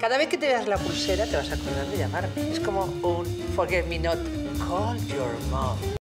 Cada vez que te veas la pulsera te vas a acordar de llamarme. Es como un forget me not, call your mom.